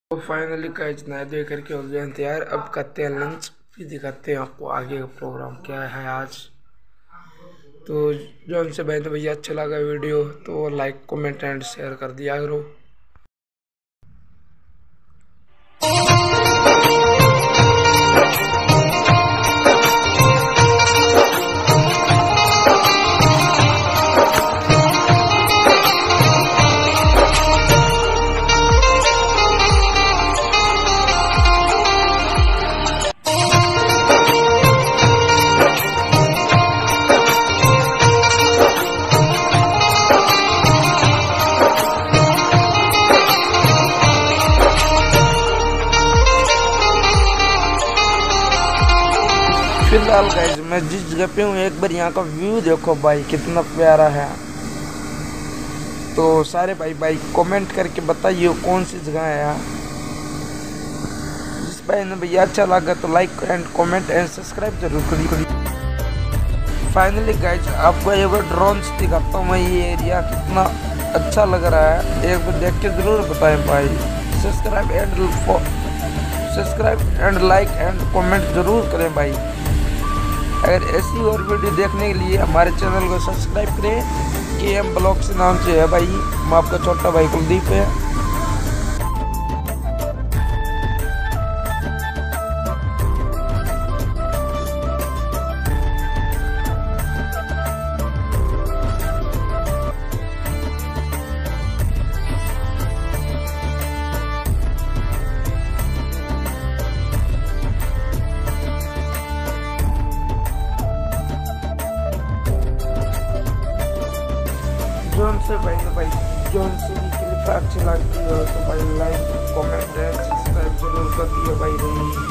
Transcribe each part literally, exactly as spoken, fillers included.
तो finally guys नया देख करके हो गए हैं तैयार। अब करते हैं लंच, फिर दिखाते हैं आपको आगे का प्रोग्राम क्या है आज। तो जो हमसे बहन भैया अच्छा लगा वीडियो तो लाइक कमेंट एंड शेयर कर दिया करो। फिलहाल गाइस मैं जिस जगह पे हूँ एक बार यहाँ का व्यू देखो भाई कितना प्यारा है। तो सारे भाई भाई कमेंट करके बताइए कौन सी जगह है यार। जिस भाई ने भैया अच्छा लगा तो like and comment and subscribe जरूर करिए। फाइनली गाइस आपको एक बार ड्रोन से दिखाता हूँ मैं ये एरिया कितना अच्छा लग रहा है, एक बार देख के जरूर बताएं भाई। Subscribe and subscribe and like and comment जरूर करें भाई। अगर ऐसी और वीडियो देखने के लिए हमारे चैनल को सब्सक्राइब करें। के एम ब्लॉग्स नाम से है भाई, मैं आपका छोटा भाई कुलदीप है। जोन से भाई ना भाई जोन से भी क्लिप अच्छी लगती हो तो भाई लाइक कमेंट एंड सब्सक्राइब जरूर कर दियो भाई भाई।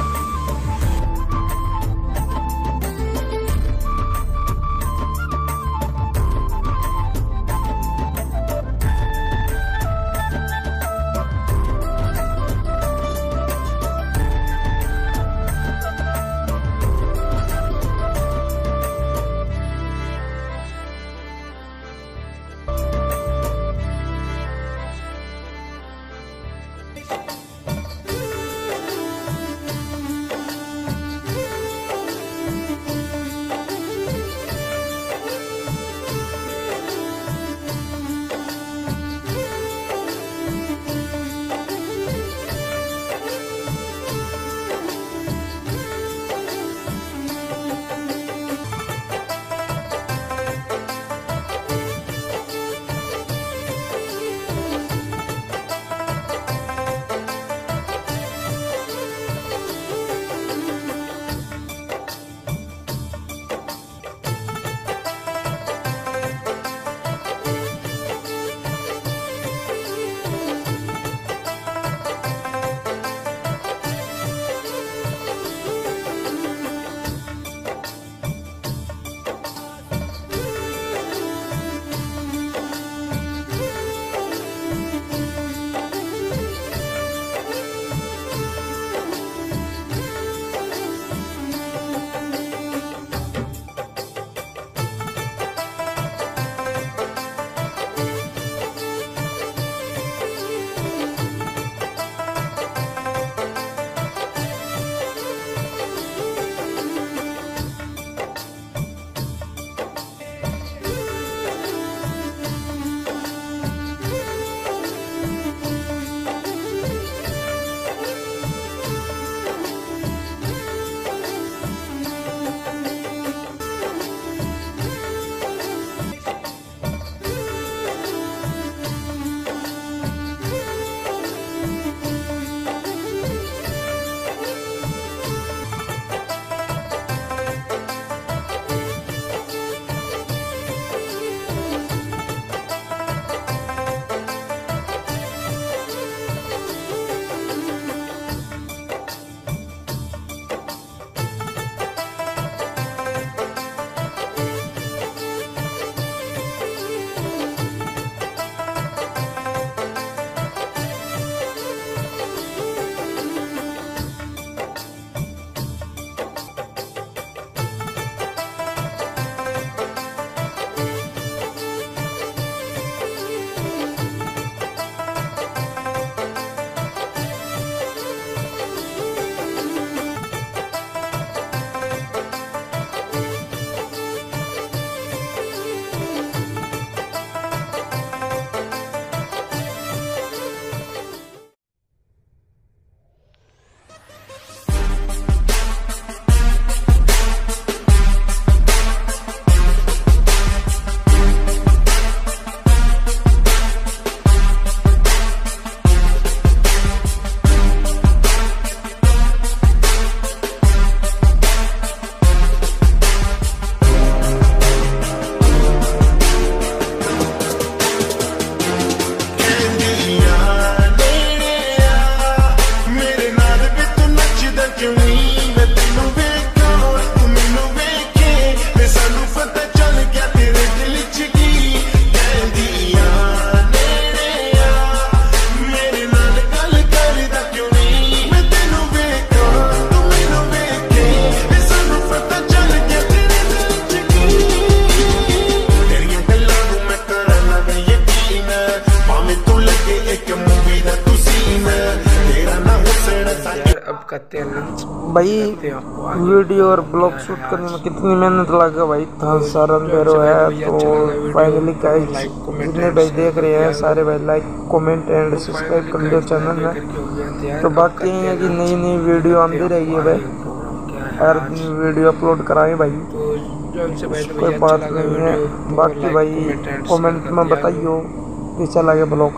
भाई वीडियो और ब्लॉग शूट करने में कितनी मेहनत लगा भाई, था सारा अंधेरो है। तो फाइनली गाइस जितने भाई देख रहे हैं सारे भाई लाइक कमेंट एंड सब्सक्राइब कर लियो चैनल में। तो बाकी है कि नई नई वीडियो आती रही है भाई, हर दिन वीडियो अपलोड कराएं भाई, कोई बात नहीं है। बाकी भाई कमेंट में बताइयो कैसा लगे ब्लॉग।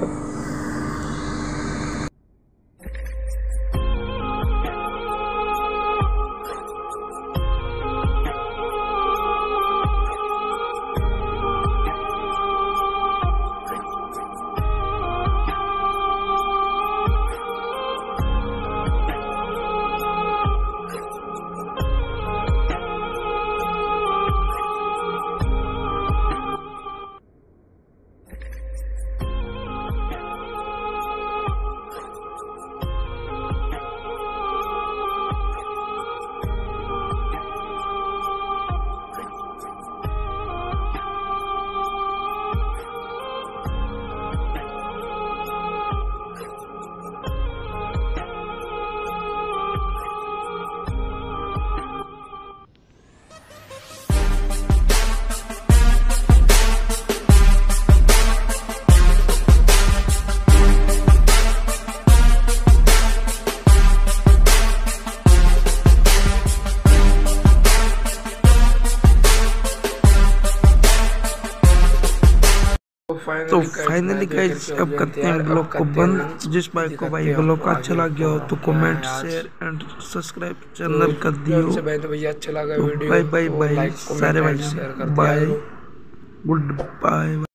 तो फाइनली गाइस अब करते हैं ब्लॉग को बंद। जिस भाई को भाई ब्लॉग अच्छा लग गया हो तो comment share and subscribe channel कर दियो। अच्छा लगा वीडियो, बाय बाय बाय सारे भाई, बाय गुड बाय।